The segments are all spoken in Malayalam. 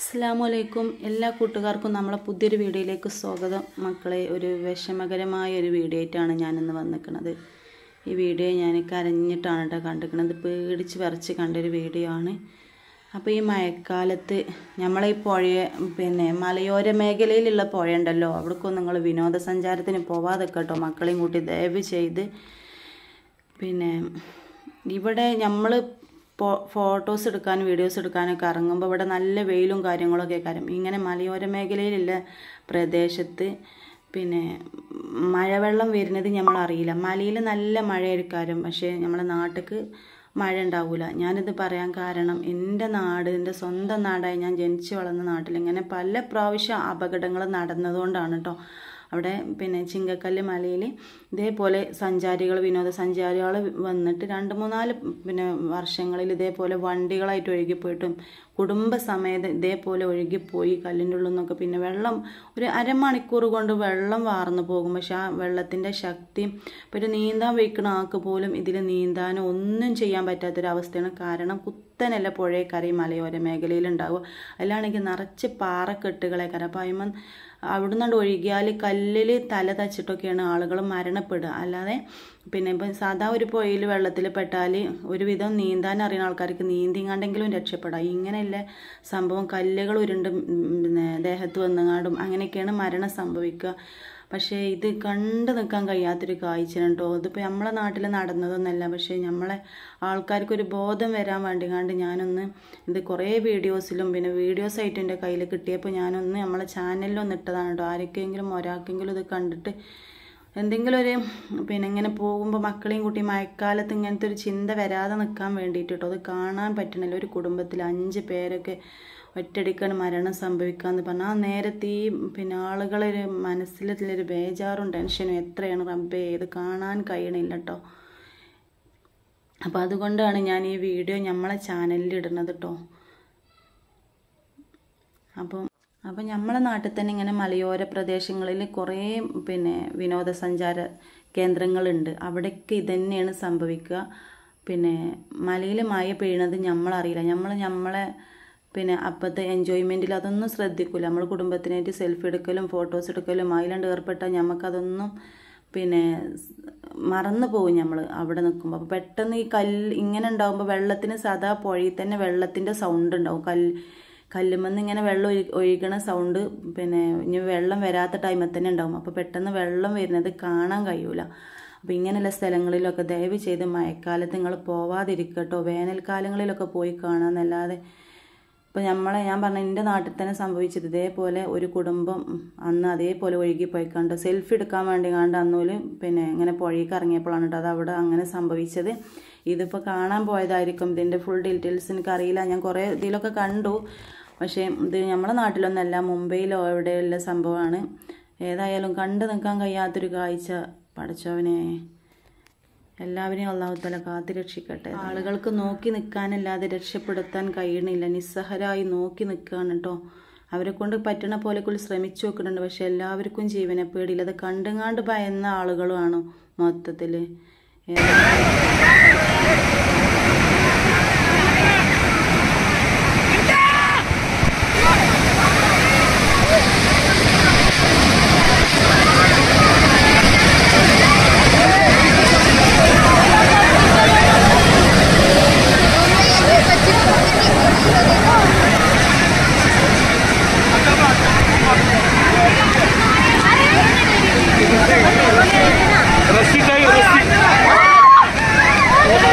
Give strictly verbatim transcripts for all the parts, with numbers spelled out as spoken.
അസ്സലാമലൈക്കും എല്ലാ കൂട്ടുകാർക്കും നമ്മളെ പുതിയൊരു വീഡിയോയിലേക്ക് സ്വാഗതം. മക്കളെ, ഒരു വിഷമകരമായ ഒരു വീഡിയോ ആയിട്ടാണ് ഞാനിന്ന് വന്നിരിക്കുന്നത്. ഈ വീഡിയോ ഞാൻ കരഞ്ഞിട്ടാണ് കേട്ടോ കണ്ടിരിക്കുന്നത്. പേടിച്ച് വിറച്ച് കണ്ടൊരു വീഡിയോ ആണ്. അപ്പോൾ ഈ മഴക്കാലത്ത് നമ്മളെ ഈ പുഴ, പിന്നെ മലയോര മേഖലയിലുള്ള പുഴ ഉണ്ടല്ലോ, അവിടേക്കൊന്നും നിങ്ങൾ വിനോദസഞ്ചാരത്തിന് പോവാതെ കേട്ടോ മക്കളെയും കൂട്ടി ദയവ് ചെയ്ത്. പിന്നെ ഇവിടെ നമ്മൾ ഫോട്ടോസ് എടുക്കാനും വീഡിയോസ് എടുക്കാനൊക്കെ ഇറങ്ങുമ്പോൾ ഇവിടെ നല്ല വെയിലും കാര്യങ്ങളൊക്കെ കാര്യം. ഇങ്ങനെ മലയോര മേഖലയിലുള്ള പ്രദേശത്ത് പിന്നെ മഴവെള്ളം വരുന്നത് നമ്മൾ അറിയില്ല. മലയിൽ നല്ല മഴയായിരിക്കും, പക്ഷേ നമ്മളെ നാട്ടിലേക്ക് മഴ ഉണ്ടാവില്ല. ഞാനിത് പറയാൻ കാരണം എൻ്റെ നാട്, എൻ്റെ സ്വന്തം നാടായി ഞാൻ ജനിച്ചു വളർന്ന നാട്ടിൽ ഇങ്ങനെ പല പ്രാവശ്യം അപകടങ്ങൾ നടന്നതുകൊണ്ടാണ് കേട്ടോ. അവിടെ പിന്നെ ചിങ്കക്കല്ല് മലയിൽ ഇതേപോലെ സഞ്ചാരികൾ വിനോദസഞ്ചാരികൾ വന്നിട്ട് രണ്ട് മൂന്നാല് പിന്നെ വർഷങ്ങളിൽ ഇതേപോലെ വണ്ടികളായിട്ട് ഒഴുകിപ്പോയിട്ടും കുടുംബസമേതം ഇതേപോലെ ഒഴുകിപ്പോയി കല്ലിൻ്റെ ഉള്ളിൽ നിന്നൊക്കെ. പിന്നെ വെള്ളം ഒരു അരമണിക്കൂർ കൊണ്ട് വെള്ളം വാർന്നു പോകും. പക്ഷെ ആ വെള്ളത്തിൻ്റെ ശക്തി ഇപ്പോൾ ഒരു നീന്താൻ വയ്ക്കുന്ന ആൾക്ക് പോലും ഇതിൽ നീന്താനോ ഒന്നും ചെയ്യാൻ പറ്റാത്തൊരവസ്ഥയാണ്. കാരണം കുത്തനല്ല പുഴയക്കര ഈ മലയോര മേഖലയിൽ ഉണ്ടാവുക. അതിലാണെങ്കിൽ നിറച്ച് പാറക്കെട്ടുകളെ കര. അപ്പോൾ അതിമ അവിടെ നിന്നോട് ഒഴുകിയാൽ കല്ലിൽ തല തച്ചിട്ടൊക്കെയാണ് ആളുകൾ മരണപ്പെടുക. അല്ലാതെ പിന്നെ ഇപ്പം സാധാ ഒരു പുഴയിൽ വെള്ളത്തിൽ പെട്ടാൽ ഒരുവിധം നീന്താൻ അറിയുന്ന ആൾക്കാർക്ക് നീന്തിങ്ങാണ്ടെങ്കിലും രക്ഷപ്പെടാം. ഇങ്ങനെയല്ല സംഭവം. കല്ലുകൾ ഉരുണ്ട് പിന്നെ ദേഹത്ത് വന്നുകാണ്ടും അങ്ങനെയൊക്കെയാണ് മരണം സംഭവിക്കുക. പക്ഷേ ഇത് കണ്ടു നിൽക്കാൻ കഴിയാത്തൊരു കാഴ്ചയാണ് കേട്ടോ. ഇതിപ്പോൾ നമ്മളെ നാട്ടിൽ നടന്നതൊന്നല്ല, പക്ഷേ നമ്മളെ ആൾക്കാർക്കൊരു ബോധം വരാൻ വേണ്ടി കണ്ട് ഞാനൊന്ന് ഇത് കുറേ വീഡിയോസിലും പിന്നെ വീഡിയോസ് ആയിട്ട് എൻ്റെ കയ്യിൽ കിട്ടിയപ്പോൾ ഞാനൊന്ന് നമ്മളെ ചാനലിലൊന്ന് ഇട്ടതാണ് കേട്ടോ. ആർക്കെങ്കിലും ഒരാൾക്കെങ്കിലും ഇത് കണ്ടിട്ട് എന്തെങ്കിലും ഒരു പിന്നെ ഇങ്ങനെ പോകുമ്പോൾ മക്കളെയും കൂട്ടി മഴക്കാലത്ത് ഇങ്ങനത്തെ ഒരു ചിന്ത വരാതെ നിൽക്കാൻ വേണ്ടിയിട്ട് കേട്ടോ. അത് കാണാൻ പറ്റണില്ല. ഒരു കുടുംബത്തിൽ അഞ്ച് പേരൊക്കെ ഒറ്റടിക്കാണ് മരണം സംഭവിക്കാന്ന് പറഞ്ഞാൽ ആ നേരത്തെ ഈ പിന്നെ ആളുകളൊരു മനസ്സിലൊരു ബേജാറും ടെൻഷനും എത്രയാണ് റബ്ബേ, ഇത് കാണാൻ കഴിയണില്ല കേട്ടോ. അപ്പോൾ അതുകൊണ്ടാണ് ഞാൻ ഈ വീഡിയോ നമ്മളെ ചാനലിൽ ഇടുന്നത് കേട്ടോ. അപ്പോൾ അപ്പോൾ നമ്മളെ നാട്ടിൽ തന്നെ ഇങ്ങനെ മലയോര പ്രദേശങ്ങളിൽ കുറേ പിന്നെ വിനോദസഞ്ചാര കേന്ദ്രങ്ങളുണ്ട്. അവിടെയൊക്കെ ഇതന്നെയാണ് സംഭവിക്കുക. പിന്നെ മലയിൽ മഴ പെയ്യണത് നമ്മളറിയില്ല. നമ്മൾ നമ്മളെ പിന്നെ അപ്പോഴത്തെ എൻജോയ്മെൻറ്റിൽ അതൊന്നും ശ്രദ്ധിക്കില്ല. നമ്മൾ കുടുംബത്തിനായിട്ട് സെൽഫി എടുക്കലും ഫോട്ടോസ് എടുക്കലും അതിലാണ്ട് ഏർപ്പെട്ടാൽ നമുക്കതൊന്നും പിന്നെ മറന്നു പോകും നമ്മൾ അവിടെ നിൽക്കുമ്പോൾ. അപ്പോൾ പെട്ടെന്ന് ഈ കല്ല് ഇങ്ങനെ ഉണ്ടാകുമ്പോൾ വെള്ളത്തിന് സാധാ പുഴയിൽ തന്നെ വെള്ളത്തിൻ്റെ സൗണ്ട് ഉണ്ടാവും. കല്ല് കല്ലുമെന്ന് ഇങ്ങനെ വെള്ളം ഒഴി ഒഴുകണ സൗണ്ട് പിന്നെ ഇനി വെള്ളം വരാത്ത ടൈമിൽ തന്നെ ഉണ്ടാവും. അപ്പോൾ പെട്ടെന്ന് വെള്ളം വരുന്നത് കാണാൻ കഴിയൂല. അപ്പോൾ ഇങ്ങനെയുള്ള സ്ഥലങ്ങളിലൊക്കെ ദയവ് ചെയ്ത് മഴക്കാലത്ത് നിങ്ങൾ പോവാതിരിക്കട്ടോ. വേനൽക്കാലങ്ങളിലൊക്കെ പോയി കാണാമെന്നല്ലാതെ ഇപ്പോൾ നമ്മളെ ഞാൻ പറഞ്ഞ എൻ്റെ നാട്ടിൽ തന്നെ സംഭവിച്ചത് ഇതേപോലെ ഒരു കുടുംബം അന്ന് അതേപോലെ ഒഴുകിപ്പോയി കണ്ട് സെൽഫി എടുക്കാൻ വേണ്ടി കണ്ട് അന്നൂല് പിന്നെ ഇങ്ങനെ പുഴയ്ക്ക് ഇറങ്ങിയപ്പോഴാണ് കേട്ടോ അത് അവിടെ അങ്ങനെ സംഭവിച്ചത്. ഇതിപ്പോൾ കാണാൻ പോയതായിരിക്കും. ഇതിൻ്റെ ഫുൾ ഡീറ്റെയിൽസ് എനിക്കറിയില്ല. ഞാൻ കുറേ ഇതിലൊക്കെ കണ്ടു, പക്ഷേ ഇത് നമ്മളെ നാട്ടിലൊന്നല്ല, മുംബൈയിലോ എവിടെയുള്ള സംഭവമാണ്. ഏതായാലും കണ്ടു നിൽക്കാൻ കഴിയാത്തൊരു കാഴ്ച. പടച്ചവനെ എല്ലാവരെയും അല്ലാഹു തആല കാത്തു രക്ഷിക്കട്ടെ. ആളുകൾക്ക് നോക്കി നിൽക്കാനല്ലാതെ രക്ഷപ്പെടുത്താൻ കഴിയണില്ല. നിസ്സഹരായി നോക്കി നിൽക്കുകയാണ് കേട്ടോ. അവരെ കൊണ്ട് പറ്റണ പോലെക്കുള്ള ശ്രമിച്ചു നോക്കുന്നുണ്ട്, പക്ഷെ എല്ലാവർക്കും ജീവനെ പേടിയില്ല. അത് കണ്ടുങ്ങാണ്ട് ഭയന്ന ആളുകളുമാണ് മൊത്തത്തിൽ. रस्सी चाहिए, रस्सी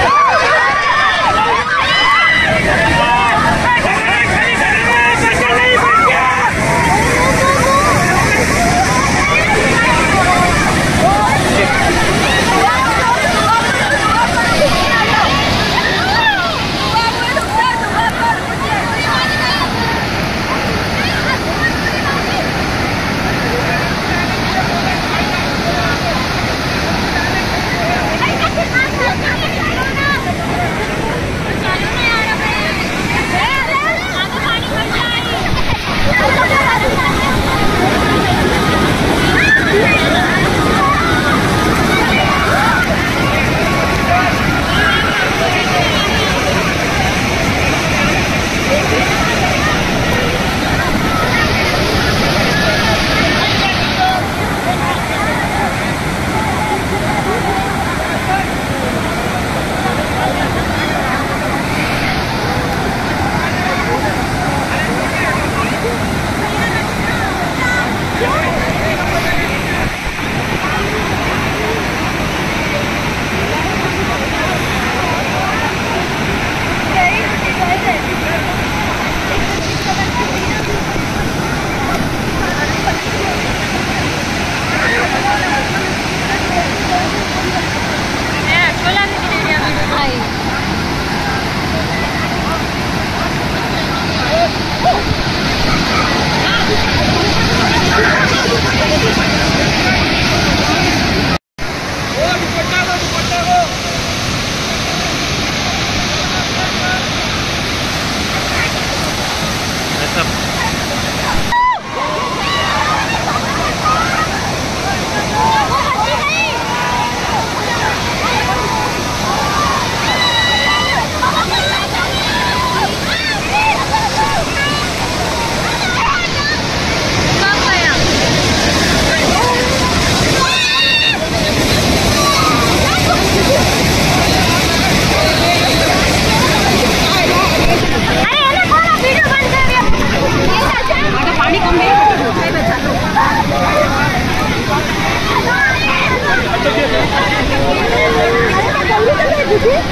നോക്കി